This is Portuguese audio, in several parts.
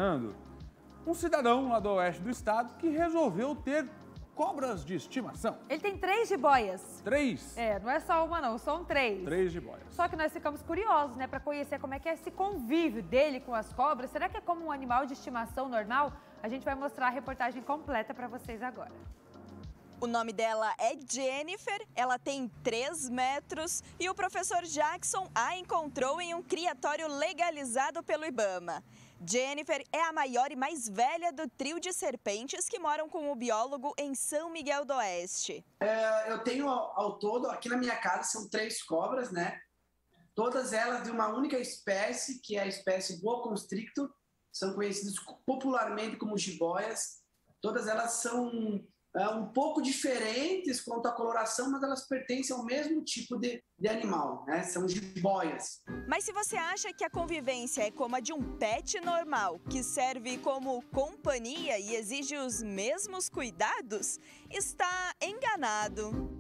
acompanhando um cidadão lá do oeste do estado que resolveu ter cobras de estimação. Ele tem 3 jiboias. 3? Não é só uma não, são 3. 3 jiboias. Só que nós ficamos curiosos, né, para conhecer como é que é esse convívio dele com as cobras. Será que é como um animal de estimação normal? A gente vai mostrar a reportagem completa para vocês agora. O nome dela é Jennifer, ela tem 3 metros e o professor Jackson a encontrou em um criatório legalizado pelo IBAMA. Jennifer é a maior e mais velha do trio de serpentes que moram com o biólogo em São Miguel do Oeste. Eu tenho ao todo, aqui na minha casa, são 3 cobras, né? Todas elas de uma única espécie, que é a espécie Boa Constrictor, são conhecidas popularmente como jiboias. Todas elas são um pouco diferentes quanto à coloração, mas elas pertencem ao mesmo tipo de animal, né? São jiboias. Mas se você acha que a convivência é como a de um pet normal, que serve como companhia e exige os mesmos cuidados, está enganado.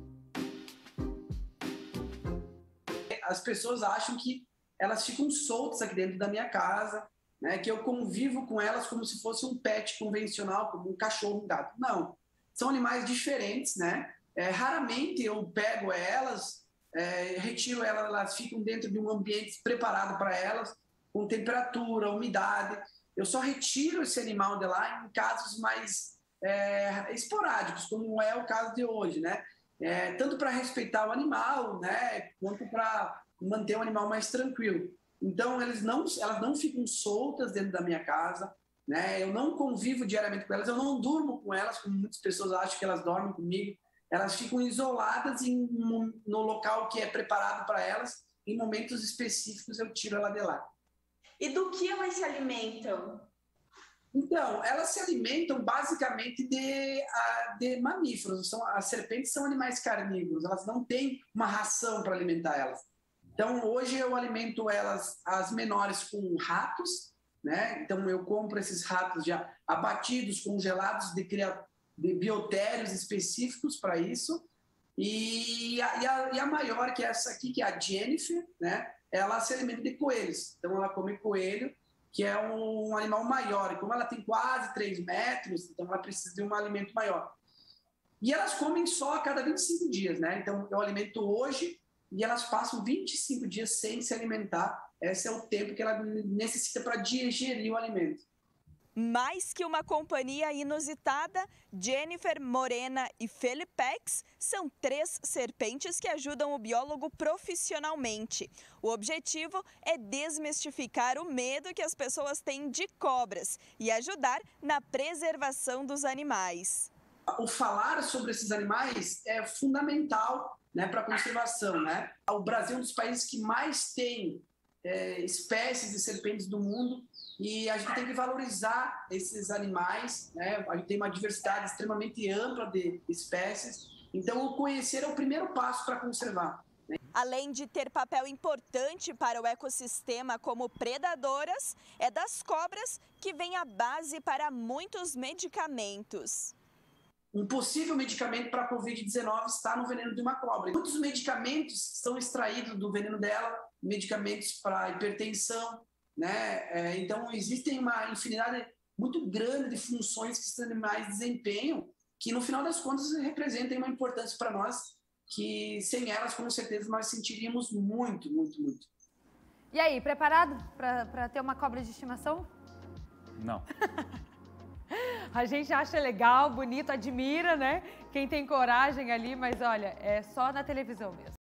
As pessoas acham que elas ficam soltas aqui dentro da minha casa, né? Que eu convivo com elas como se fosse um pet convencional, como um cachorro, um gato. Não. São animais diferentes, né? Raramente eu pego elas, retiro elas, elas ficam dentro de um ambiente preparado para elas, com temperatura, umidade. Eu só retiro esse animal de lá em casos mais esporádicos, como é o caso de hoje, né? Tanto para respeitar o animal, né? Quanto para manter o animal mais tranquilo. Então, elas não ficam soltas dentro da minha casa, né? Eu não convivo diariamente com elas, eu não durmo com elas, como muitas pessoas acham que elas dormem comigo. Elas ficam isoladas no local que é preparado para elas. Em momentos específicos eu tiro ela de lá. E do que elas se alimentam? Então, elas se alimentam basicamente de mamíferos. As serpentes são animais carnívoros, elas não têm uma ração para alimentar elas. Então, hoje eu alimento elas, as menores, com ratos, né? Então eu compro esses ratos já abatidos, congelados de biotérios específicos para isso. E a maior, que é essa aqui, que é a Jennifer, né? Ela se alimenta de coelhos. Então ela come coelho, que é um animal maior. E como ela tem quase 3 metros, então ela precisa de um alimento maior. E elas comem só a cada 25 dias, né? Então eu alimento hoje e elas passam 25 dias sem se alimentar. Esse é o tempo que ela necessita para digerir o alimento. Mais que uma companhia inusitada, Jennifer, Morena e Felipex são 3 serpentes que ajudam o biólogo profissionalmente. O objetivo é desmistificar o medo que as pessoas têm de cobras e ajudar na preservação dos animais. O falar sobre esses animais é fundamental, né, para a conservação, né? O Brasil é um dos países que mais tem espécies de serpentes do mundo e a gente tem que valorizar esses animais, né? A gente tem uma diversidade extremamente ampla de espécies, então o conhecer é o primeiro passo para conservar. Além de ter papel importante para o ecossistema como predadoras, é das cobras que vem a base para muitos medicamentos. Um possível medicamento para a Covid-19 está no veneno de uma cobra. Muitos medicamentos são extraídos do veneno dela, medicamentos para hipertensão, né? Então, existem uma infinidade muito grande de funções que esses animais desempenham, que no final das contas representam uma importância para nós, que sem elas, com certeza, nós sentiríamos muito, muito, muito. E aí, preparado para ter uma cobra de estimação? Não. A gente acha legal, bonito, admira, né? Quem tem coragem ali, mas olha, é só na televisão mesmo.